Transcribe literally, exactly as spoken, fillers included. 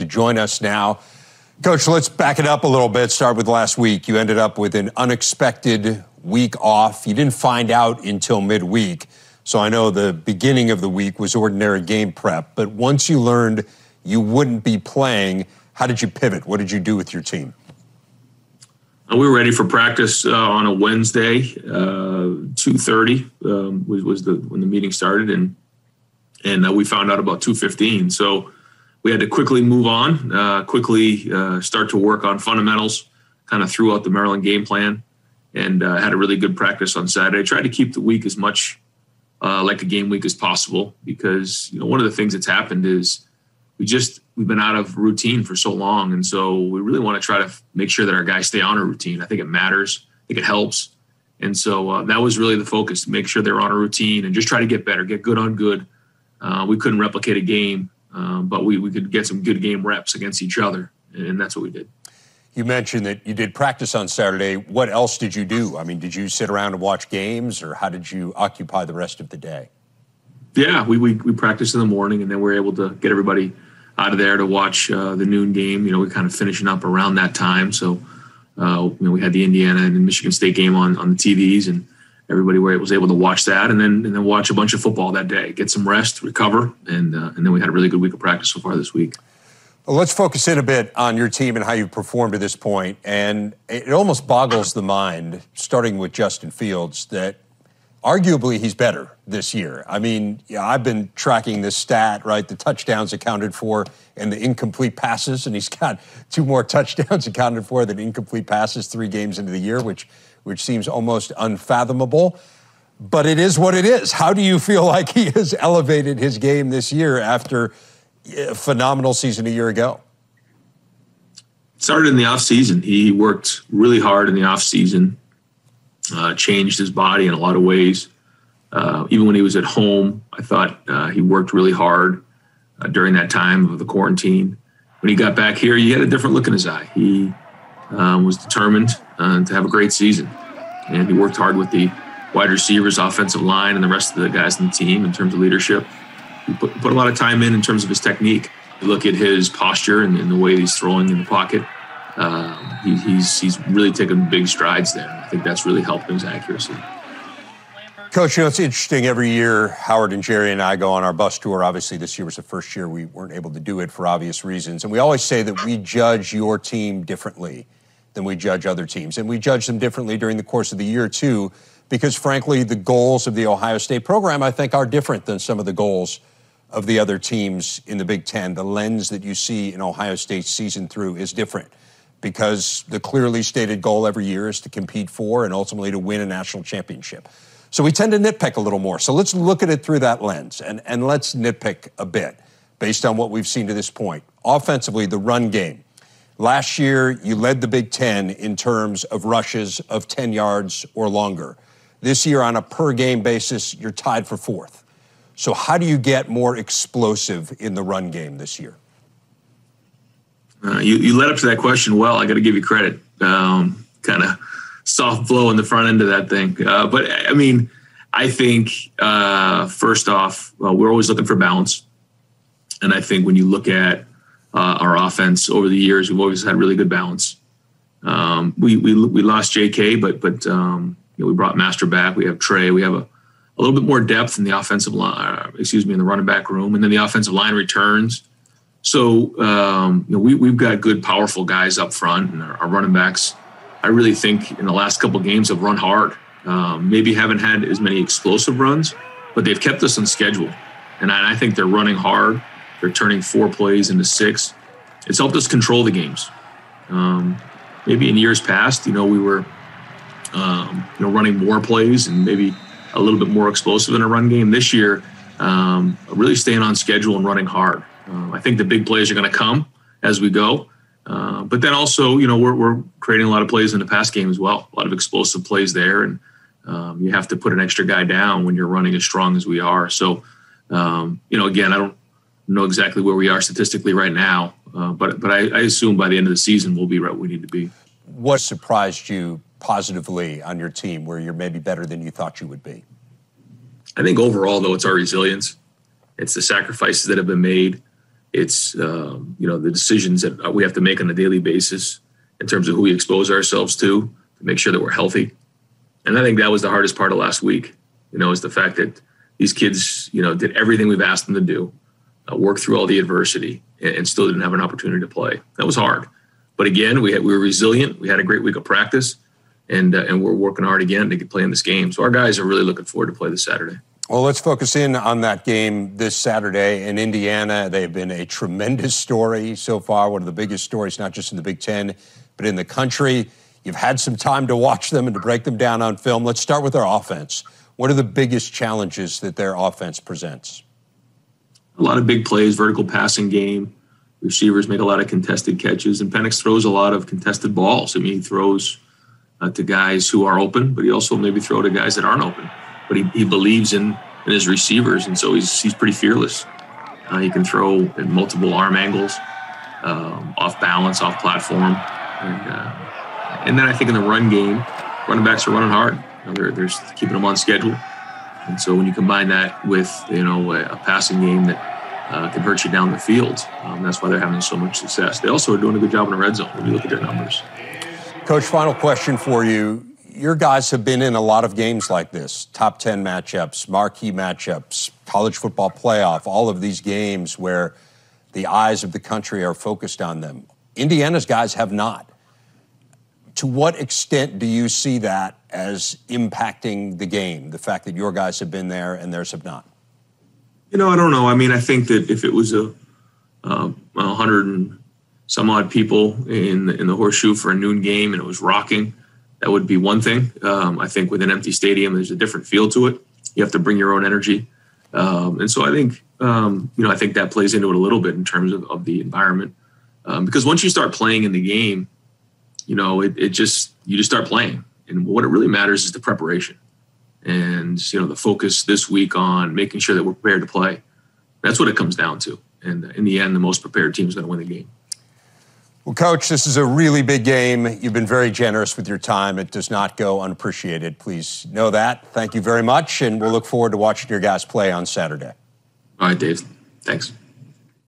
join us now. Coach, let's back it up a little bit. Start with last week. You ended up with an unexpected week off. You didn't find out until midweek. So I know the beginning of the week was ordinary game prep. But once you learned you wouldn't be playing, how did you pivot? What did you do with your team? We were ready for practice uh, on a Wednesday, uh, two thirty um, was, was the when the meeting started, and and uh, we found out about two fifteen. So we had to quickly move on, uh, quickly uh, start to work on fundamentals, kind of threw out the Maryland game plan, and uh, had a really good practice on Saturday. Tried to keep the week as much uh, like a game week as possible, because you know one of the things that's happened is we just we've been out of routine for so long, and so we really want to try to make sure that our guys stay on a routine. I think it matters. I think it helps, and so uh, that was really the focus: to make sure they're on a routine and just try to get better, get good on good. Uh, we couldn't replicate a game, um, but we we could get some good game reps against each other, and that's what we did. You mentioned that you did practice on Saturday. What else did you do? I mean, did you sit around and watch games, or how did you occupy the rest of the day? Yeah, we we, we practiced in the morning, and then we were able to get everybody out of there to watch uh, the noon game. You know, we're kind of finishing up around that time. So, uh, you know, we had the Indiana and Michigan State game on, on the T Vs, and everybody was able to watch that, and then and then watch a bunch of football that day, get some rest, recover, and uh, and then we had a really good week of practice so far this week. Well, let's focus in a bit on your team and how you've performed to this point. And it almost boggles the mind, starting with Justin Fields, that arguably he's better this year. I mean, yeah, I've been tracking this stat, right? The touchdowns accounted for and the incomplete passes, and he's got two more touchdowns accounted for than incomplete passes three games into the year, which which seems almost unfathomable. But it is what it is. How do you feel like he has elevated his game this year after a phenomenal season a year ago? Started in the offseason. He worked really hard in the offseason. Uh, changed his body in a lot of ways. Uh, even when he was at home, I thought uh, he worked really hard uh, during that time of the quarantine. When he got back here, he had a different look in his eye. He um, was determined uh, to have a great season. And he worked hard with the wide receivers, offensive line, and the rest of the guys on the team in terms of leadership. He put, put a lot of time in in terms of his technique. You look at his posture and, and the way he's throwing in the pocket. Um, he, he's he's really taken big strides there. I think that's really helped his accuracy. Coach, you know, it's interesting. Every year, Howard and Jerry and I go on our bus tour. Obviously, this year was the first year we weren't able to do it for obvious reasons. And we always say that we judge your team differently than we judge other teams. And we judge them differently during the course of the year, too, because, frankly, the goals of the Ohio State program, I think, are different than some of the goals of the other teams in the Big Ten. The lens that you see in Ohio State's season through is different, because the clearly stated goal every year is to compete for and ultimately to win a national championship. So we tend to nitpick a little more. So let's look at it through that lens, and, and let's nitpick a bit based on what we've seen to this point. Offensively, the run game. Last year, you led the Big Ten in terms of rushes of ten yards or longer. This year, on a per-game basis, you're tied for fourth. So how do you get more explosive in the run game this year? Uh, you, you led up to that question well. I got to give you credit. Um, kind of soft blow in the front end of that thing. Uh, but, I mean, I think, uh, first off, well, we're always looking for balance. And I think when you look at uh, our offense over the years, we've always had really good balance. Um, we, we we lost J K, but but um, you know, we brought Master back. We have Trey. We have a, a little bit more depth in the offensive line, uh, excuse me, in the running back room. And then the offensive line returns. So, um, you know, we, we've got good, powerful guys up front, and our, our running backs, I really think in the last couple of games have run hard. Um, maybe haven't had as many explosive runs, but they've kept us on schedule. And I, I think they're running hard. They're turning four plays into six. It's helped us control the games. Um, maybe in years past, you know, we were, um, you know, running more plays and maybe a little bit more explosive in a run game. This year, um, really staying on schedule and running hard. Um, I think the big plays are going to come as we go. Uh, but then also, you know, we're, we're creating a lot of plays in the pass game as well. A lot of explosive plays there. And um, you have to put an extra guy down when you're running as strong as we are. So, um, you know, again, I don't know exactly where we are statistically right now. Uh, but but I, I assume by the end of the season, we'll be right where we need to be. What surprised you positively on your team where you're maybe better than you thought you would be? I think overall, though, it's our resilience. It's the sacrifices that have been made. It's, um, you know, the decisions that we have to make on a daily basis in terms of who we expose ourselves to, to make sure that we're healthy. And I think that was the hardest part of last week, you know, is the fact that these kids, you know, did everything we've asked them to do, uh, work through all the adversity, and, and still didn't have an opportunity to play. That was hard. But again, we had, we were resilient. We had a great week of practice, and uh, and we're working hard again to get play in this game. So our guys are really looking forward to play this Saturday. Well, let's focus in on that game this Saturday in Indiana. They've been a tremendous story so far, one of the biggest stories, not just in the Big Ten, but in the country. You've had some time to watch them and to break them down on film. Let's start with their offense. What are the biggest challenges that their offense presents? A lot of big plays, vertical passing game. Receivers make a lot of contested catches, and Penix throws a lot of contested balls. I mean, he throws uh, to guys who are open, but he also maybe throw to guys that aren't open. But he, he believes in, in his receivers, and so he's he's pretty fearless. Uh, he can throw in multiple arm angles, um, off balance, off platform, and uh, and then I think in the run game, running backs are running hard. You know, they're they're keeping them on schedule, and so when you combine that with you know a, a passing game that uh, can hurt you down the field, um, that's why they're having so much success. They also are doing a good job in the red zone when you look at their numbers. Coach, final question for you. Your guys have been in a lot of games like this, top ten matchups, marquee matchups, college football playoff, all of these games where the eyes of the country are focused on them. Indiana's guys have not. To what extent do you see that as impacting the game, the fact that your guys have been there and theirs have not? You know, I don't know. I mean, I think that if it was a uh, a hundred and some odd people in the, in the Horseshoe for a noon game and it was rocking, that would be one thing. Um, I think with an empty stadium, there's a different feel to it. You have to bring your own energy. Um, and so I think, um, you know, I think that plays into it a little bit in terms of, of the environment. Um, because once you start playing in the game, you know, it, it just, you just start playing. And what it really matters is the preparation. And, you know, the focus this week on making sure that we're prepared to play. That's what it comes down to. And in the end, the most prepared team is going to win the game. Well, Coach, this is a really big game. You've been very generous with your time. It does not go unappreciated. Please know that. Thank you very much, and we'll look forward to watching your guys play on Saturday. All right, Dave. Thanks.